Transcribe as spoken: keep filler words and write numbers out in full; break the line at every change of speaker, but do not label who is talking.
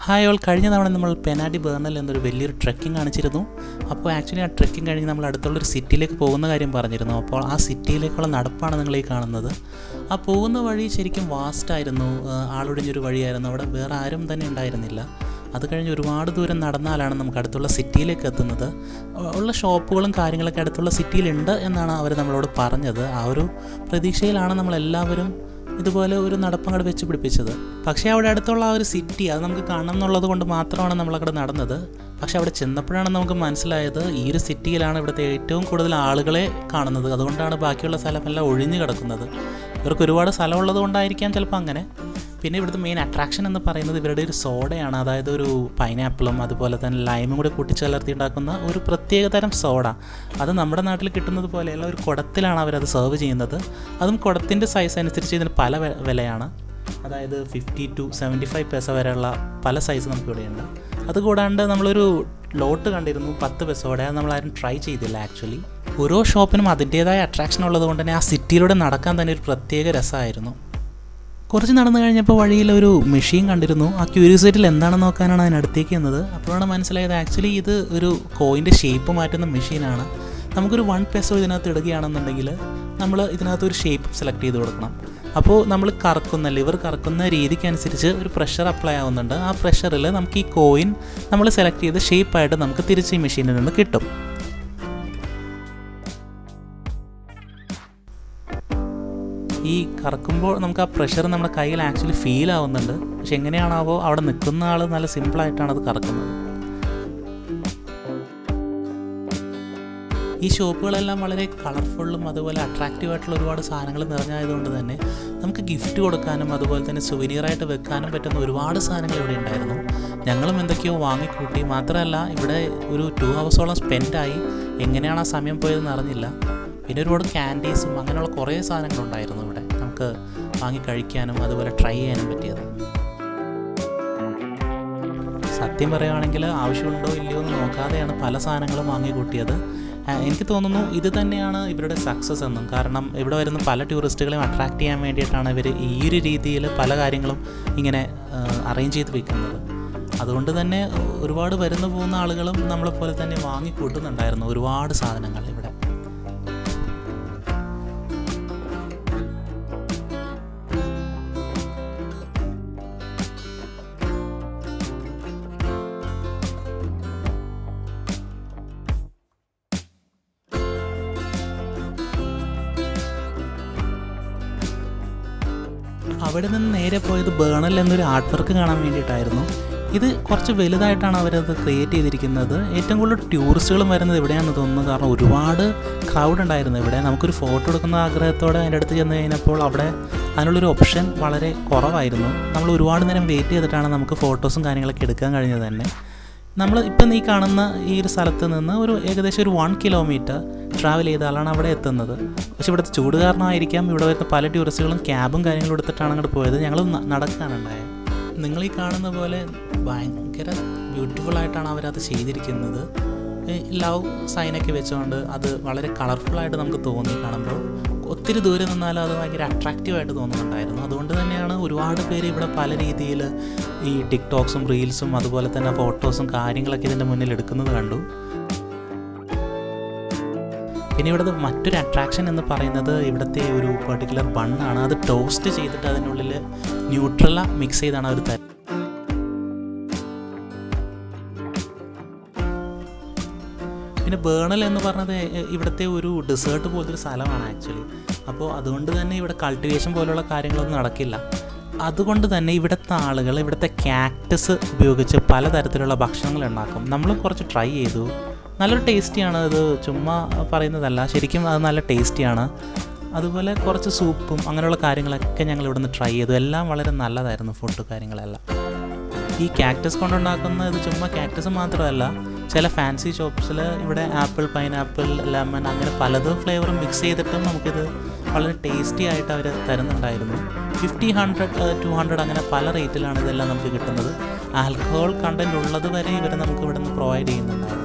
Hi all, കഴിഞ്ഞ തവണ നമ്മൾ പെഞ്ഞ ഡെ ബെർണൽ എന്നൊരു വലിയൊരു ട്രെക്കിംഗ് കാണിച്ചിരുന്നു. അപ്പോൾ ആക്ച്വലി ആ ട്രെക്കിംഗ് കഴിഞ്ഞ് നമ്മൾ അടുത്തുള്ളൊരു സിറ്റിയിലേക്ക് പോകുന്ന കാര്യം പറഞ്ഞിരുന്നു. അപ്പോൾ ആ സിറ്റിയിലേക്കുള്ള നടപ്പാണ് നിങ്ങൾ ഈ കാണുന്നത്. ആ പോകുന്ന വഴി ശരിക്കും വാസ്റ്റായിരുന്നു, ആളൊഴിഞ്ഞൊരു വഴിയായിരുന്നു. അവിടെ വേറെ ആരും തന്നെ ഉണ്ടായിരുന്നില്ല. അത് കഴിഞ്ഞ് ഒരുപാട് ദൂരം നടന്നാലാണ് നമുക്ക് അടുത്തുള്ള സിറ്റിയിലേക്ക് എത്തുന്നത്. ഉള്ള ഷോപ്പുകളും കാര്യങ്ങളൊക്കെ അടുത്തുള്ള സിറ്റിയിലുണ്ട് എന്നാണ് അവർ നമ്മളോട് പറഞ്ഞത്. ആ ഒരു പ്രതീക്ഷയിലാണ് നമ്മളെല്ലാവരും ഇതുപോലെ ഒരു നടപ്പങ്ങട് വെച്ച് പിടിപ്പിച്ചത്. പക്ഷേ അവിടെ അടുത്തുള്ള ആ ഒരു സിറ്റി അത് നമുക്ക് കാണണം എന്നുള്ളത് കൊണ്ട് മാത്രമാണ് നമ്മളവിടെ നടന്നത്. പക്ഷേ അവിടെ ചെന്നപ്പോഴാണ് നമുക്ക് മനസ്സിലായത് ഈ ഒരു സിറ്റിയിലാണ് ഇവിടുത്തെ ഏറ്റവും കൂടുതൽ ആളുകളെ കാണുന്നത്. അതുകൊണ്ടാണ് ബാക്കിയുള്ള സ്ഥലമെല്ലാം ഒഴിഞ്ഞു കിടക്കുന്നത്. ഇവർക്ക് ഒരുപാട് സ്ഥലമുള്ളത് കൊണ്ടായിരിക്കാം ചിലപ്പോൾ അങ്ങനെ. പിന്നെ ഇവിടുത്തെ മെയിൻ അട്രാക്ഷൻ എന്ന് പറയുന്നത് ഇവരുടെ ഒരു സോഡയാണ്. അതായത് ഒരു പൈനാപ്പിളും അതുപോലെ തന്നെ ലൈമും കൂടി കൂട്ടിച്ചേർത്തി ഉണ്ടാക്കുന്ന ഒരു പ്രത്യേകതരം സോഡ. അത് നമ്മുടെ നാട്ടിൽ കിട്ടുന്നത് പോലെയല്ല, ഒരു കുടത്തിലാണ് അവരത് സെർവ് ചെയ്യുന്നത്. അതും കുടത്തിൻ്റെ സൈസ് അനുസരിച്ച് ഇതിന് പല വിലയാണ്. അതായത് ഫിഫ്റ്റി ടു സെവൻറ്റി ഫൈവ് പൈസ വരെയുള്ള പല സൈസ് നമുക്കിവിടെയുണ്ട്. അതുകൂടാണ്ട് നമ്മളൊരു ലോട്ട് കണ്ടിരുന്നു പത്ത് പൈസയോടെ. അത് നമ്മളാരും ട്രൈ ചെയ്തില്ല ആക്ച്വലി. ഓരോ ഷോപ്പിനും അതിൻ്റേതായ അട്രാക്ഷൻ ഉള്ളത് കൊണ്ട് തന്നെ ആ സിറ്റിയിലൂടെ നടക്കാൻ തന്നെ ഒരു പ്രത്യേക രസമായിരുന്നു. കുറച്ച് നടന്നു കഴിഞ്ഞപ്പോൾ വഴിയിൽ ഒരു മെഷീൻ കണ്ടിരുന്നു. ആ ക്യൂരിയോസിറ്റിയിൽ എന്താണെന്ന് നോക്കാനാണ് അതിനടുത്തേക്ക് എന്നത്. അപ്പോഴാണ് മനസ്സിലായത് ആക്ച്വലി ഇത് ഒരു കോയിൻ്റെ ഷേപ്പ് മാറ്റുന്ന മെഷീനാണ്. നമുക്കൊരു വൺ പെസോ ഇതിനകത്ത് ഇടുകയാണെന്നുണ്ടെങ്കിൽ നമ്മൾ ഇതിനകത്ത് ഒരു ഷേപ്പ് സെലക്ട് ചെയ്ത് കൊടുക്കണം. അപ്പോൾ നമ്മൾ കറക്കുന്ന ലിവർ കറക്കുന്ന രീതിക്കനുസരിച്ച് ഒരു പ്രഷർ അപ്ലൈ ആവുന്നുണ്ട്. ആ പ്രഷറിൽ നമുക്ക് ഈ കോയിൻ നമ്മൾ സെലക്ട് ചെയ്ത് ഷേപ്പായിട്ട് നമുക്ക് തിരിച്ച് ഈ മെഷീനിൽ നിന്ന് കിട്ടും. ഈ കറക്കുമ്പോൾ നമുക്ക് ആ പ്രഷർ നമ്മുടെ കയ്യിൽ ആക്ച്വലി ഫീൽ ആവുന്നുണ്ട്. പക്ഷെ എങ്ങനെയാണാവോ അവിടെ നിൽക്കുന്ന ആൾ നല്ല സിമ്പിളായിട്ടാണ് അത് കറക്കുന്നത്. ഈ ഷോപ്പുകളെല്ലാം വളരെ കളർഫുള്ളും അതുപോലെ അട്രാക്റ്റീവായിട്ടുള്ള ഒരുപാട് സാധനങ്ങൾ നിറഞ്ഞായതുകൊണ്ട് തന്നെ നമുക്ക് ഗിഫ്റ്റ് കൊടുക്കാനും അതുപോലെ തന്നെ സുവനീറായിട്ട് വെക്കാനും പറ്റുന്ന ഒരുപാട് സാധനങ്ങൾ ഇവിടെ ഉണ്ടായിരുന്നു. ഞങ്ങളും എന്തൊക്കെയോ വാങ്ങിക്കൂട്ടി. മാത്രമല്ല ഇവിടെ ഒരു ടു ഹവേഴ്സോളം സ്പെൻഡായി. എങ്ങനെയാണ് ആ സമയം പോയതെന്ന് അറിഞ്ഞില്ല. പിന്നെ ഒരുപാട് ക്യാൻഡീസും അങ്ങനെയുള്ള കുറേ സാധനങ്ങളുണ്ടായിരുന്നു ഇവിടെ നമുക്ക് വാങ്ങി കഴിക്കാനും അതുപോലെ ട്രൈ ചെയ്യാനും പറ്റിയത്. സത്യം പറയുകയാണെങ്കിൽ ആവശ്യമുണ്ടോ ഇല്ലയോ എന്ന് നോക്കാതെയാണ് പല സാധനങ്ങളും വാങ്ങിക്കൂട്ടിയത്. എനിക്ക് തോന്നുന്നു ഇത് തന്നെയാണ് ഇവരുടെ സക്സസ് എന്നും. കാരണം ഇവിടെ വരുന്ന പല ടൂറിസ്റ്റുകളെയും അട്രാക്റ്റ് ചെയ്യാൻ വേണ്ടിയിട്ടാണ് ഇവർ ഈ ഒരു രീതിയിൽ പല കാര്യങ്ങളും ഇങ്ങനെ അറേഞ്ച് ചെയ്ത് വെക്കുന്നത്. അതുകൊണ്ട് തന്നെ ഒരുപാട് വരുന്ന പോകുന്ന ആളുകളും നമ്മളെപ്പോലെ തന്നെ വാങ്ങിക്കൂട്ടുന്നുണ്ടായിരുന്നു ഒരുപാട് സാധനങ്ങൾ ഇവിടെ. അവിടെ നിന്ന് നേരെ പോയത് ബേർണൽ എന്നൊരു ആർട്ട് വർക്ക് കാണാൻ വേണ്ടിയിട്ടായിരുന്നു. ഇത് കുറച്ച് വലുതായിട്ടാണ് അവരത് ക്രിയേറ്റ് ചെയ്തിരിക്കുന്നത്. ഏറ്റവും കൂടുതൽ ടൂറിസ്റ്റുകളും വരുന്നത് ഇവിടെയാണെന്ന് തോന്നുന്നു. കാരണം ഒരുപാട് ക്രൗഡ് ഉണ്ടായിരുന്നു ഇവിടെ. നമുക്കൊരു ഫോട്ടോ എടുക്കുന്ന ആഗ്രഹത്തോടെ അതിൻ്റെ അടുത്ത് ചെന്ന് കഴിഞ്ഞപ്പോൾ അവിടെ അതിനുള്ളൊരു ഓപ്ഷൻ വളരെ കുറവായിരുന്നു. നമ്മൾ ഒരുപാട് നേരം വെയിറ്റ് ചെയ്തിട്ടാണ് നമുക്ക് ഫോട്ടോസും കാര്യങ്ങളൊക്കെ എടുക്കാൻ കഴിഞ്ഞത് തന്നെ. നമ്മൾ ഇപ്പം ഈ കാണുന്ന ഈ ഒരു സ്ഥലത്ത് നിന്ന് ഒരു ഏകദേശം ഒരു വൺ കിലോമീറ്റർ ട്രാവൽ ചെയ്താലാണ് അവിടെ എത്തുന്നത്. പക്ഷെ ഇവിടുത്തെ ചൂട് കാരണമായിരിക്കാം ഇവിടെ വരുന്ന പല ടൂറിസ്റ്റുകളും ക്യാബും കാര്യങ്ങളും എടുത്തിട്ടാണ് അങ്ങോട്ട് പോയത്. ഞങ്ങൾ നടക്കാനുണ്ടായത്. നിങ്ങളീ കാണുന്ന പോലെ ഭയങ്കര ബ്യൂട്ടിഫുള്ളായിട്ടാണ് അവരത് ചെയ്തിരിക്കുന്നത്. ലവ് സൈനൊക്കെ വെച്ചുകൊണ്ട് അത് വളരെ കളർഫുള്ളായിട്ട് നമുക്ക് തോന്നി കാണുമ്പോൾ. ഒത്തിരി ദൂരെ നിന്നാലും അത് ഭയങ്കര അട്രാക്റ്റീവായിട്ട് തോന്നുന്നുണ്ടായിരുന്നു. അതുകൊണ്ട് തന്നെയാണ് ഒരുപാട് പേര് ഇവിടെ പല രീതിയിൽ ഈ ടിക്ടോക്സും റീൽസും അതുപോലെ തന്നെ ഫോട്ടോസും കാര്യങ്ങളൊക്കെ ഇതിൻ്റെ മുന്നിൽ എടുക്കുന്നത് കണ്ടു. പിന്നെ ഇവിടുത്തെ മറ്റൊരു അട്രാക്ഷൻ എന്ന് പറയുന്നത് ഇവിടുത്തെ ഒരു പെർട്ടിക്കുലർ ബണ്ണാണ്. അത് ടോസ്റ്റ് ചെയ്തിട്ട് അതിനുള്ളിൽ ന്യൂട്രല മിക്സ് ചെയ്താണ് അവർ തരുന്നത്. പിന്നെ ബേർണൽ എന്ന് പറഞ്ഞത് ഇവിടുത്തെ ഒരു ഡെസേർട്ട് പോലത്തെ ഒരു സ്ഥലമാണ് ആക്ച്വലി. അപ്പോൾ അതുകൊണ്ട് തന്നെ ഇവിടെ കൾട്ടിവേഷൻ പോലുള്ള കാര്യങ്ങളൊന്നും നടക്കില്ല. അതുകൊണ്ട് തന്നെ ഇവിടുത്തെ ആളുകൾ ഇവിടുത്തെ കാക്ടസ് ഉപയോഗിച്ച് പലതരത്തിലുള്ള ഭക്ഷണങ്ങൾ ഉണ്ടാക്കും. നമ്മൾ കുറച്ച് ട്രൈ ചെയ്തു. നല്ലൊരു ടേസ്റ്റിയാണ്. അത് ചുമ്മാ പറയുന്നതല്ല, ശരിക്കും അത് നല്ല ടേസ്റ്റിയാണ്. അതുപോലെ കുറച്ച് സൂപ്പും അങ്ങനെയുള്ള കാര്യങ്ങളൊക്കെ ഞങ്ങൾ ഇവിടെ നിന്ന് ട്രൈ ചെയ്തു. എല്ലാം വളരെ നല്ലതായിരുന്നു ഫുഡ് കാര്യങ്ങളെല്ലാം. ഈ കാക്ടസ് കൊണ്ടുണ്ടാക്കുന്ന ഇത് ചുമ്മാ കാക്ടസ് മാത്രമല്ല, ചില ഫാൻസി ഷോപ്സിൽ ഇവിടെ ആപ്പിൾ, പൈനാപ്പിൾ, ലെമൺ അങ്ങനെ പലതും ഫ്ലേവറും മിക്സ് ചെയ്തിട്ടും നമുക്കിത് വളരെ ടേസ്റ്റി ആയിട്ട് അവർ തരുന്നുണ്ടായിരുന്നു. ഫിഫ്റ്റി ഹൺഡ്രഡ് ടു ഹൺഡ്രഡ് അങ്ങനെ പല റേറ്റിലാണ് ഇതെല്ലാം നമുക്ക് കിട്ടുന്നത്. ആൽക്കഹോൾ കണ്ടൻറ്റ് ഉള്ളത് വരെ ഇവർ നമുക്ക് ഇവിടെ നിന്ന് പ്രൊവൈഡ് ചെയ്യുന്നുണ്ടായിരുന്നു.